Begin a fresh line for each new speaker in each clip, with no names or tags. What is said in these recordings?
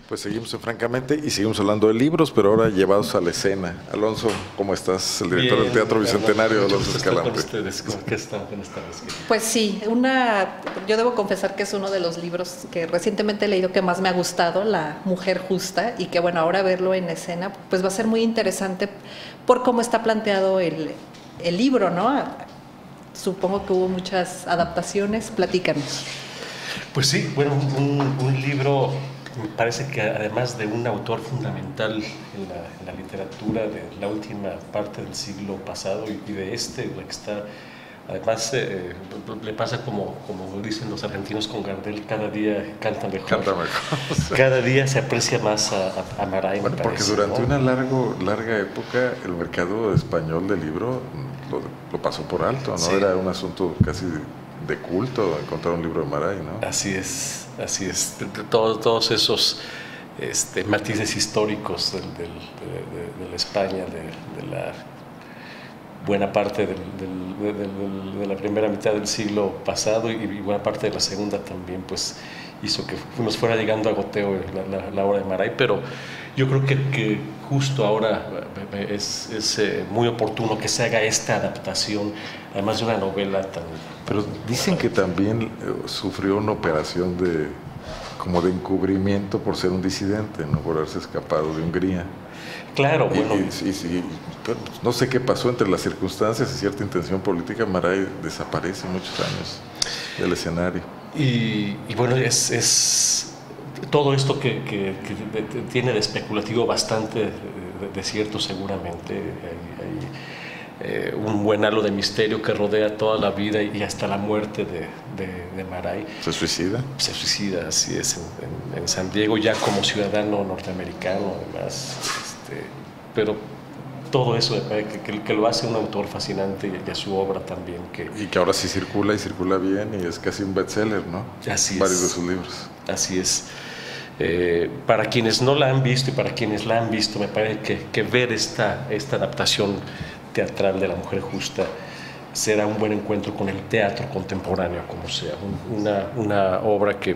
Pues seguimos francamente y seguimos hablando de libros, pero ahora llevados a la escena. Alonso, ¿cómo estás? El director del Teatro Bicentenario, Alonso Escalante.
Con ustedes, ¿cómo están? Buenas tardes.
Pues sí, yo debo confesar que es uno de los libros que recientemente he leído que más me ha gustado, La Mujer Justa, y que bueno, ahora verlo en escena pues va a ser muy interesante por cómo está planteado el libro, ¿no? Supongo que hubo muchas adaptaciones, platícanos.
Pues sí, bueno, un libro, me parece que además de un autor fundamental en la literatura de la última parte del siglo pasado y de la que está, además le pasa como dicen los argentinos con Gardel, cada día canta mejor.
Canta mejor.
Cada día se aprecia más a Maray,
bueno,
me
porque
parece,
durante
¿no?
una larga época el mercado español del libro lo pasó por alto, ¿no?
Sí.
Era un asunto casi de culto encontrar un libro de Maray, ¿no?
Así es. Todos esos matices históricos de la España, de la buena parte de la primera mitad del siglo pasado y buena parte de la segunda también, pues hizo que nos fuera llegando a goteo la obra de Maray, pero yo creo que justo ahora es muy oportuno que se haga esta adaptación, además de una novela tan...
Pero dicen que también sufrió una operación como de encubrimiento por ser un disidente, ¿no? Por haberse escapado de Hungría.
Claro, bueno...
no sé qué pasó entre las circunstancias y cierta intención política. Maray desaparece muchos años del escenario.
Y bueno, es todo esto que tiene de especulativo bastante de cierto seguramente. Hay un buen halo de misterio que rodea toda la vida y hasta la muerte de Maray.
¿Se suicida?
Se suicida, así es, en San Diego, ya como ciudadano norteamericano además. Pero todo eso que lo hace un autor fascinante y a su obra también.
Y que ahora sí circula y circula bien y es casi un bestseller, ¿no?
Así
Varios
es.
de sus libros.
Así es. Para quienes no la han visto y para quienes la han visto, me parece que ver esta adaptación teatral de La Mujer Justa será un buen encuentro con el teatro contemporáneo, como sea. Una obra que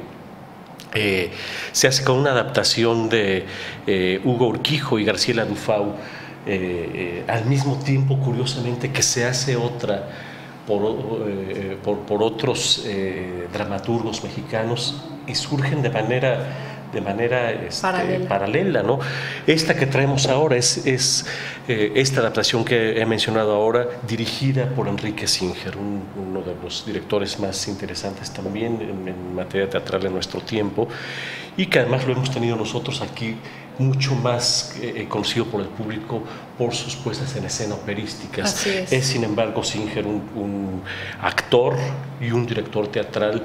se hace con una adaptación de Hugo Urquijo y Graciela Dufau, al mismo tiempo, curiosamente, que se hace otra por otros dramaturgos mexicanos y surgen de manera paralela, ¿no? Esta que traemos ahora es esta adaptación que he mencionado ahora, dirigida por Enrique Singer, uno de los directores más interesantes también en materia teatral en nuestro tiempo, y que además lo hemos tenido nosotros aquí mucho más conocido por el público por sus puestas en escena operísticas.
Así es.
Es, sin embargo, Singer un actor y un director teatral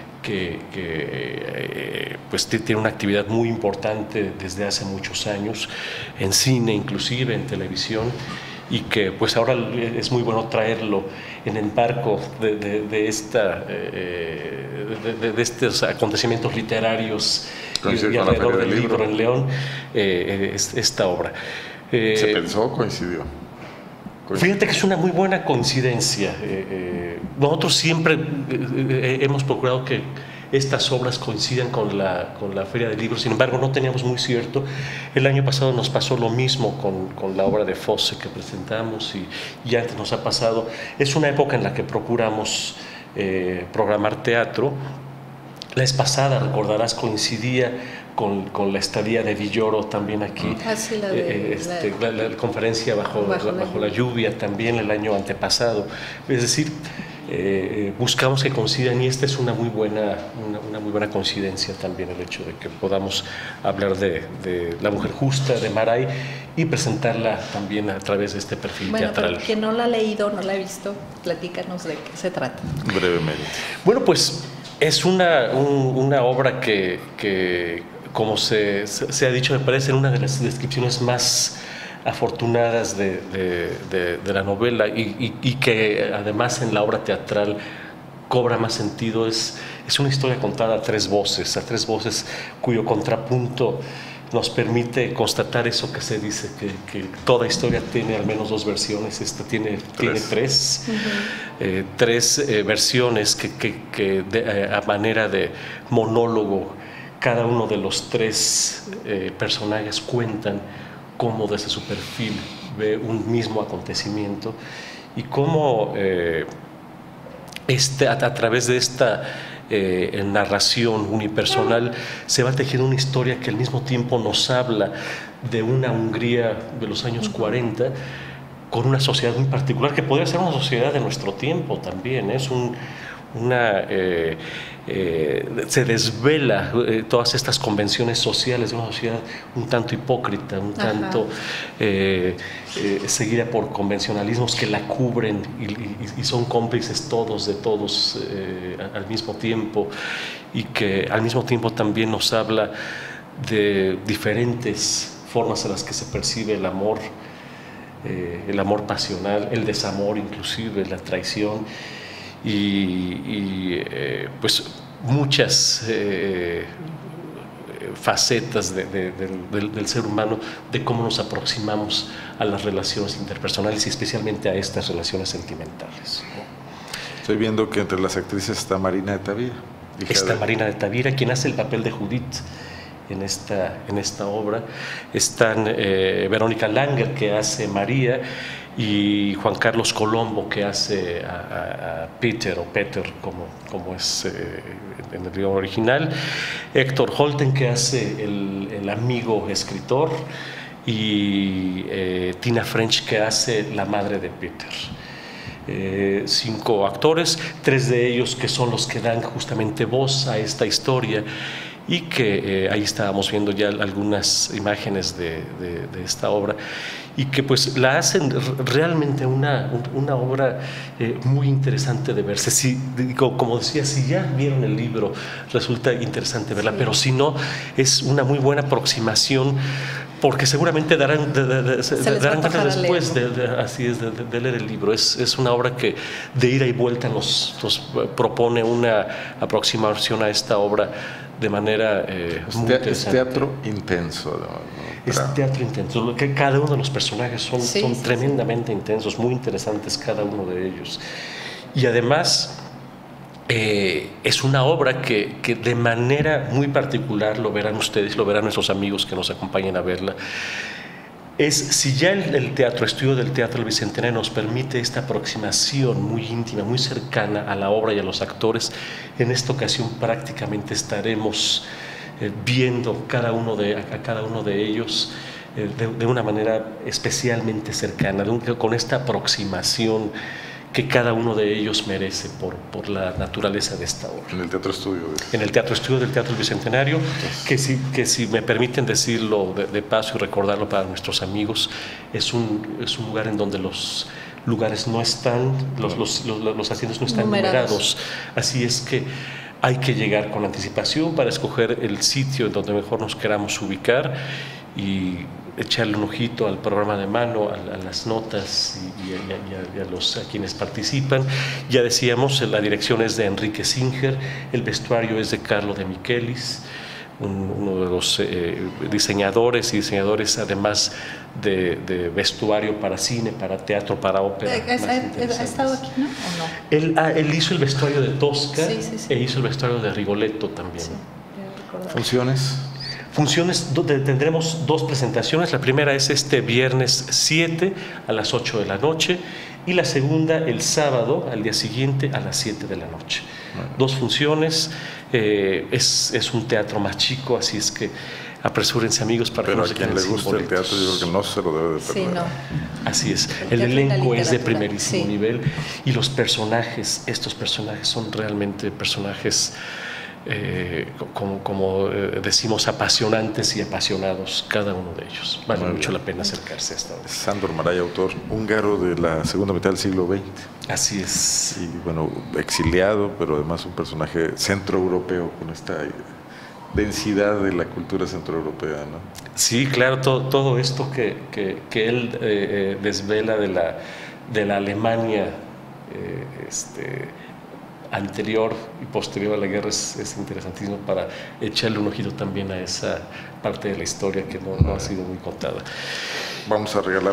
que pues tiene una actividad muy importante desde hace muchos años, en cine inclusive, en televisión, y que pues ahora es muy bueno traerlo en el marco de estos acontecimientos literarios y alrededor del libro en León, esta obra.
¿Se pensó o coincidió?
Fíjate que es una muy buena coincidencia. Nosotros siempre hemos procurado que estas obras coincidan con la Feria del Libro, sin embargo no teníamos muy cierto. El año pasado nos pasó lo mismo con la obra de Fosse que presentamos y antes nos ha pasado. Es una época en la que procuramos programar teatro. La vez pasada, recordarás, coincidía con la estadía de Villoro también aquí.
Sí,
la conferencia bajo la lluvia también el año antepasado. Es decir, buscamos que coincidan y esta es una muy buena coincidencia también, el hecho de que podamos hablar de La Mujer Justa, de Maray, y presentarla también a través de este perfil teatral.
Pero quien no la ha leído, no la ha visto, platícanos de qué se trata.
Brevemente.
Bueno, pues es una obra que como se ha dicho, me parece una de las descripciones más afortunadas de la novela y que además en la obra teatral cobra más sentido. Es una historia contada a tres voces cuyo contrapunto nos permite constatar eso que se dice, que toda historia tiene al menos dos versiones. Esta tiene tres, tres versiones que a manera de monólogo cada uno de los tres personajes cuentan cómo desde su perfil ve un mismo acontecimiento y cómo a través de esta narración unipersonal se va tejiendo una historia que al mismo tiempo nos habla de una Hungría de los años 40 con una sociedad muy particular que podría ser una sociedad de nuestro tiempo también. Es se desvela todas estas convenciones sociales de una sociedad un tanto hipócrita, un tanto seguida por convencionalismos que la cubren y son cómplices todos de todos al mismo tiempo, y que al mismo tiempo también nos habla de diferentes formas en las que se percibe el amor pasional, el desamor inclusive, la traición, y pues muchas facetas del ser humano, de cómo nos aproximamos a las relaciones interpersonales y especialmente a estas relaciones sentimentales, ¿no?
Estoy viendo que entre las actrices está Marina de Tavira.
Está Marina de Tavira, quien hace el papel de Judith en esta obra. Están Verónica Langer, que hace María, y Juan Carlos Colombo, que hace a Peter, o Peter como es en el idioma original. Héctor Holten, que hace el amigo escritor, y Tina French, que hace la madre de Peter. 5 actores, 3 de ellos que son los que dan justamente voz a esta historia, y que ahí estábamos viendo ya algunas imágenes de esta obra, y que pues la hacen realmente una obra muy interesante de verse. Como decía, si ya vieron el libro resulta interesante verla, pero si no, es una muy buena aproximación, porque seguramente darán ganas después de leer el libro. Es una obra que de ida y vuelta nos propone una aproximación a esta obra de manera muy interesante.
Es teatro intenso, ¿no?
Es teatro intenso. Cada uno de los personajes son tremendamente intensos, muy interesantes cada uno de ellos. Y además es una obra que de manera muy particular, lo verán ustedes, lo verán nuestros amigos que nos acompañen a verla. Si ya el estudio del Teatro del Bicentenario nos permite esta aproximación muy íntima, muy cercana a la obra y a los actores, en esta ocasión prácticamente estaremos viendo a cada uno de ellos de una manera especialmente cercana, con esta aproximación que cada uno de ellos merece por la naturaleza de esta obra.
En el Teatro Estudio.
En el Teatro Estudio del Teatro del Bicentenario, que si me permiten decirlo de paso y recordarlo para nuestros amigos, es un lugar en donde los lugares no están, los asientos no están numerados. Así es que hay que llegar con anticipación para escoger el sitio en donde mejor nos queramos ubicar y echarle un ojito al programa de mano, a las notas y a quienes participan. Ya decíamos, la dirección es de Enrique Singer, el vestuario es de Carlo de Michelis, uno de los diseñadores además de vestuario para cine, para teatro, para ópera.
¿Ha estado aquí, no? ¿O no?
Él hizo el vestuario de Tosca, e hizo el vestuario de Rigoletto también.
Sí,
Funciones donde tendremos 2 presentaciones. La primera es este viernes 7 a las 8 de la noche, y la segunda el sábado al día siguiente a las 7 de la noche. 2 funciones. Es un teatro más chico, así es que apresúrense, amigos, para
pero
que no se queden sin boletos.
Pero a quien le gusta el teatro, yo creo que no se lo debe de perder.
Sí, no.
Así es. El elenco es de primerísimo nivel, y los personajes, estos personajes son realmente personajes como decimos, apasionantes y apasionados, cada uno de ellos. Vale mucho la pena acercarse a esta obra.
Sándor Márai, autor húngaro de la segunda mitad del siglo XX.
Así es.
Y bueno, exiliado, pero además un personaje centroeuropeo con esta densidad de la cultura centroeuropea, ¿no?
Sí, claro, todo esto que él desvela de la Alemania anterior y posterior a la guerra es interesantísimo para echarle un ojito también a esa parte de la historia que no ha sido muy contada.
Vamos a regalar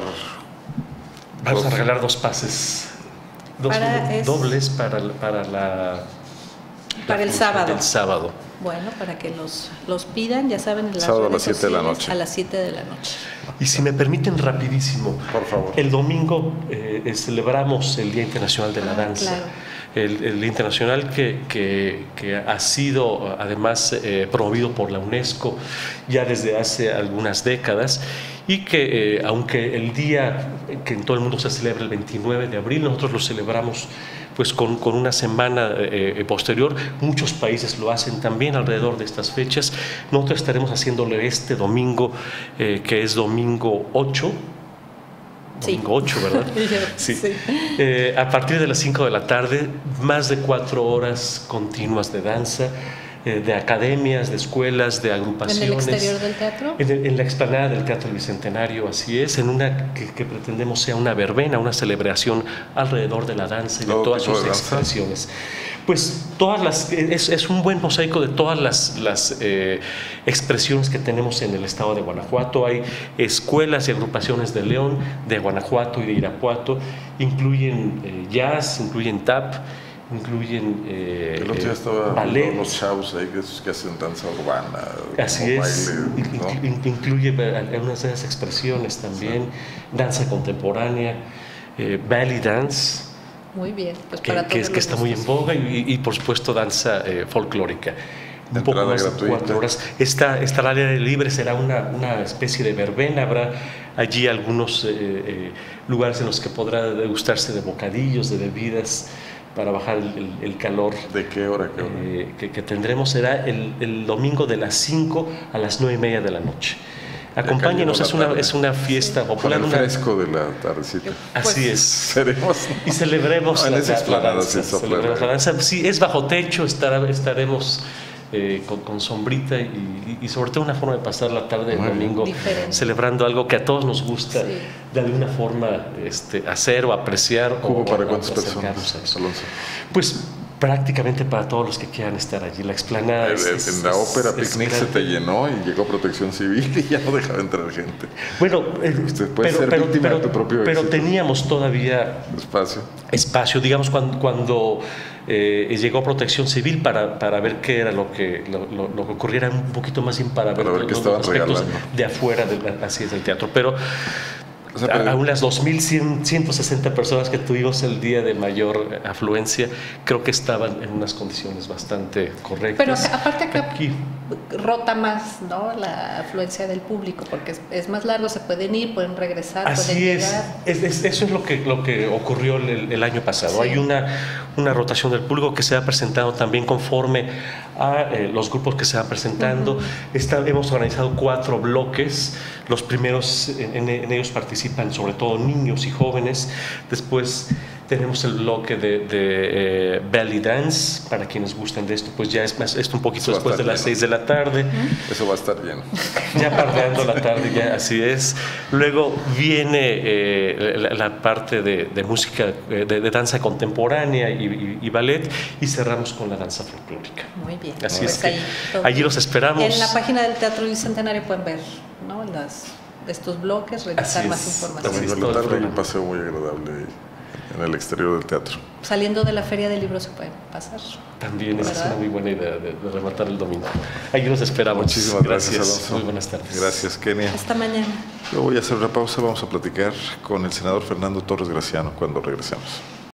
2 pases, dobles para
Para el sábado.
El sábado.
Bueno, para que los pidan, ya saben, en las
Sábado a
redes
las 7 de la
sociales,
noche.
a las 7 de la noche.
Y si me permiten rapidísimo,
Por favor.
el domingo celebramos el Día Internacional de la Danza.
Claro.
El Día Internacional que ha sido además promovido por la UNESCO ya desde hace algunas décadas y que aunque el día que en todo el mundo se celebra el 29 de abril, nosotros lo celebramos pues con una semana posterior. Muchos países lo hacen también alrededor de estas fechas. Nosotros estaremos haciéndolo este domingo, que es domingo 8.
Sí.
Domingo 8, ¿verdad?
Sí.
A partir de las 5 de la tarde, más de 4 horas continuas de danza, de academias, de escuelas, de agrupaciones.
¿En el exterior del teatro?
En la explanada del Teatro del Bicentenario, así es, en una que pretendemos sea una verbena, una celebración alrededor de la danza y de todas sus expresiones. Pues es un buen mosaico de todas las expresiones que tenemos en el estado de Guanajuato. Hay escuelas y agrupaciones de León, de Guanajuato y de Irapuato, incluyen jazz, incluyen tap, incluyen
el otro día estaba
ballet.
Los chavos ahí que hacen danza urbana.
Así es,
baile, ¿no?
Incluye algunas de esas expresiones también, sí. Danza contemporánea, belly dance.
Muy bien, pues
que está muy en boga y por supuesto danza folclórica. Un poco más de 4 horas. Estará al aire libre, será una especie de verbena. Habrá allí algunos lugares en los que podrá degustarse de bocadillos, de bebidas, para bajar el calor.
¿De qué hora?
Que tendremos será el domingo de las 5 a las 9:30 de la noche. Acompáñenos, es una fiesta popular.
Con el fresco de la tardecita.
Así es.
Seremos.
Y celebremos
la
danza. Sí, es bajo techo, estaremos con sombrita y sobre todo una forma de pasar la tarde del domingo diferente, celebrando algo que a todos nos gusta, sí, de alguna forma hacer o apreciar.
¿Cubo para cuántas personas?
Pues prácticamente para todos los que quieran estar allí. La explanada
en la ópera Picnic se te llenó y llegó Protección Civil y ya no dejaba entrar gente.
Bueno,
usted puede ser víctima de tu propio
pero
éxito.
Teníamos todavía espacio, digamos, cuando llegó Protección Civil para ver qué era lo que ocurriera un poquito más bien para ver
qué estaban
aspectos
regalando
de afuera así es del teatro. Pero a unas 2.160 personas que tuvimos el día de mayor afluencia, creo que estaban en unas condiciones bastante correctas.
Pero aparte acá rota más, ¿no?, la afluencia del público, porque es más largo, se pueden ir, pueden regresar,
así
pueden
llegar. Eso es lo que ocurrió el año pasado. Sí. Hay una rotación del público que se va presentando también conforme a los grupos que se van presentando. Hemos organizado 4 bloques. Los primeros, en ellos participan sobre todo niños y jóvenes. Después tenemos el bloque de belly dance, para quienes gustan de esto, pues ya es un poquito después de las 6 de la tarde.
Eso va a estar lleno.
Ya pardeando la tarde, ya así es. Luego viene la parte de música, de danza contemporánea y ballet, y cerramos con la danza folclórica.
Muy bien.
Así es que allí los esperamos.
En la página del Teatro Bicentenario pueden ver, ¿no?, estos bloques, revisar más información.
Domingo en la tarde hay un paseo muy agradable en el exterior del teatro.
Saliendo de la Feria del Libro se pueden pasar.
También esa es una muy buena idea de rematar el domingo. Allí los esperamos.
Muchísimas gracias, Alonso.
Muy buenas tardes.
Gracias, Kenia.
Hasta mañana.
Yo voy a hacer una pausa, vamos a platicar con el senador Fernando Torres Graciano cuando regresemos.